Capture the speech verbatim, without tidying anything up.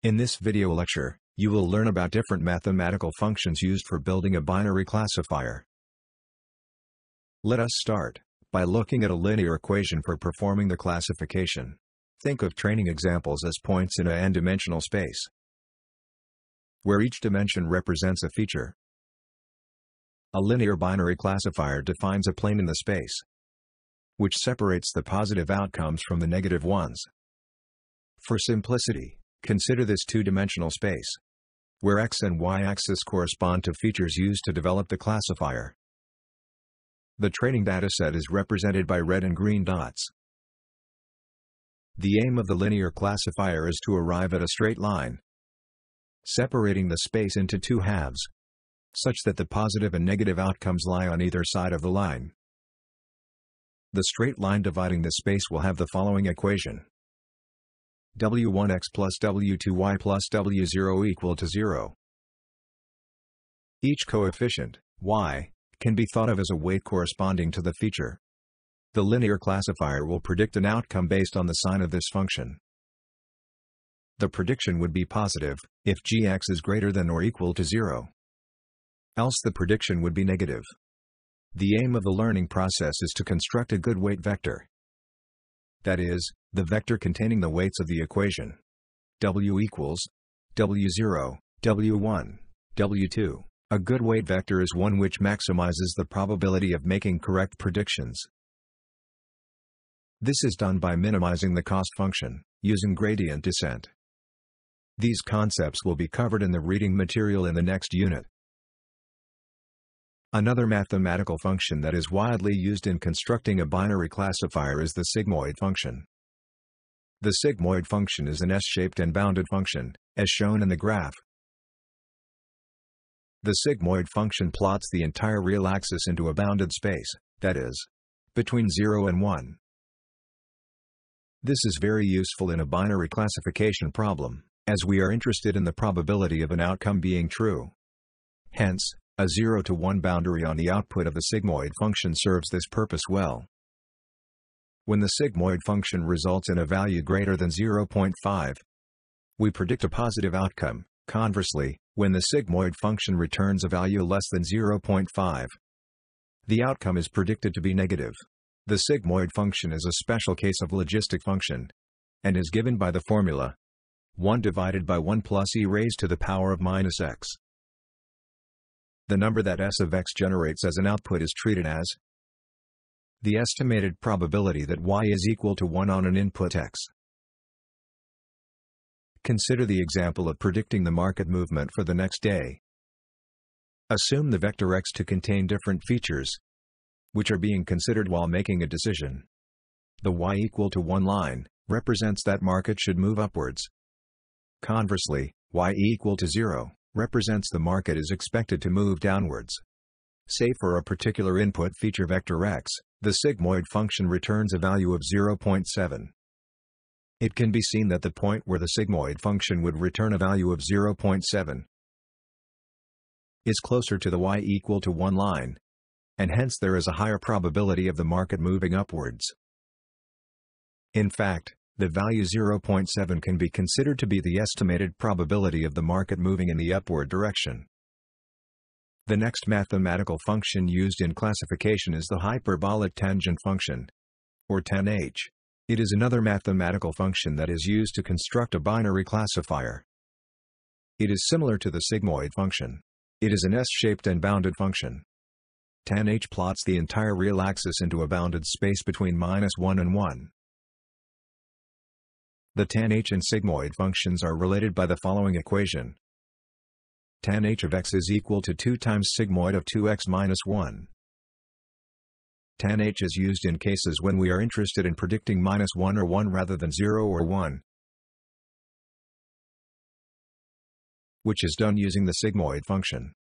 In this video lecture, you will learn about different mathematical functions used for building a binary classifier. Let us start by looking at a linear equation for performing the classification. Think of training examples as points in a n-dimensional space, where each dimension represents a feature. A linear binary classifier defines a plane in the space, which separates the positive outcomes from the negative ones. For simplicity, consider this two-dimensional space, where x and y-axis correspond to features used to develop the classifier. The training dataset is represented by red and green dots. The aim of the linear classifier is to arrive at a straight line, separating the space into two halves, such that the positive and negative outcomes lie on either side of the line. The straight line dividing the space will have the following equation: w one x plus w two y plus w zero equal to zero. Each coefficient, y, can be thought of as a weight corresponding to the feature. The linear classifier will predict an outcome based on the sign of this function. The prediction would be positive if gx is greater than or equal to zero. Else the prediction would be negative. The aim of the learning process is to construct a good weight vector. That is, the vector containing the weights of the equation. W equals w zero, w one, w two. A good weight vector is one which maximizes the probability of making correct predictions. This is done by minimizing the cost function, using gradient descent. These concepts will be covered in the reading material in the next unit. Another mathematical function that is widely used in constructing a binary classifier is the SIGMOID function. The SIGMOID function is an S-shaped and bounded function, as shown in the graph. The SIGMOID function plots the entire real axis into a bounded space, that is, between zero and one. This is very useful in a binary classification problem, as we are interested in the probability of an outcome being true. Hence, a zero to one boundary on the output of the SIGMOID function serves this purpose well. When the SIGMOID function results in a value greater than zero point five, we predict a positive outcome. Conversely, when the SIGMOID function returns a value less than zero point five, the outcome is predicted to be negative. The SIGMOID function is a special case of logistic function, and is given by the formula one divided by one plus e raised to the power of minus x. The number that S of x generates as an output is treated as the estimated probability that y is equal to one on an input x. Consider the example of predicting the market movement for the next day. Assume the vector x to contain different features, which are being considered while making a decision. The y equal to one line represents that market should move upwards. Conversely, y equal to zero represents the market is expected to move downwards. Say for a particular input feature vector x, the SIGMOID function returns a value of zero point seven. It can be seen that the point where the SIGMOID function would return a value of zero point seven is closer to the y equal to one line, and hence there is a higher probability of the market moving upwards. In fact, the value zero point seven can be considered to be the estimated probability of the market moving in the upward direction. The next mathematical function used in classification is the hyperbolic tangent function, or tanh. It is another mathematical function that is used to construct a binary classifier. It is similar to the SIGMOID function. It is an S-shaped and bounded function. Tanh plots the entire real axis into a bounded space between minus one and one. The tanh and sigmoid functions are related by the following equation. Tanh of x is equal to two times sigmoid of two x minus one. Tanh is used in cases when we are interested in predicting minus one or one rather than zero or one, which is done using the sigmoid function.